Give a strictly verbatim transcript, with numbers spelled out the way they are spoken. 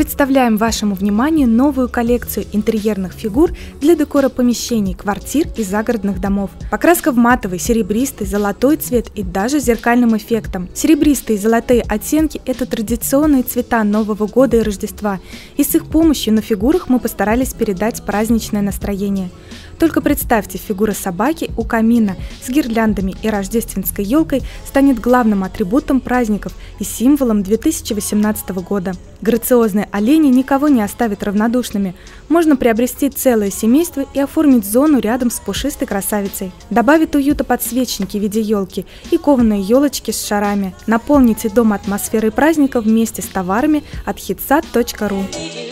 Представляем вашему вниманию новую коллекцию интерьерных фигур для декора помещений, квартир и загородных домов. Покраска в матовый, серебристый, золотой цвет и даже с зеркальным эффектом. Серебристые и золотые оттенки – это традиционные цвета Нового года и Рождества, и с их помощью на фигурах мы постарались передать праздничное настроение. Только представьте, фигура собаки у камина с гирляндами и рождественской елкой станет главным атрибутом праздников и символом две тысячи восемнадцатого года. Грациозные олени никого не оставят равнодушными. Можно приобрести целое семейство и оформить зону рядом с пушистой красавицей. Добавит уюта подсвечники в виде елки и кованые елочки с шарами. Наполните дом атмосферой праздника вместе с товарами от хитсад точка ру.